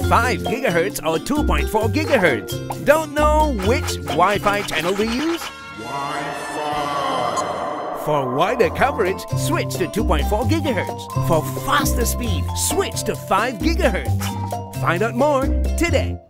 5 GHz or 2.4 GHz. Don't know which Wi-Fi channel to use? Wi-Fi. For wider coverage, switch to 2.4 GHz. For faster speed, switch to 5 GHz. Find out more today.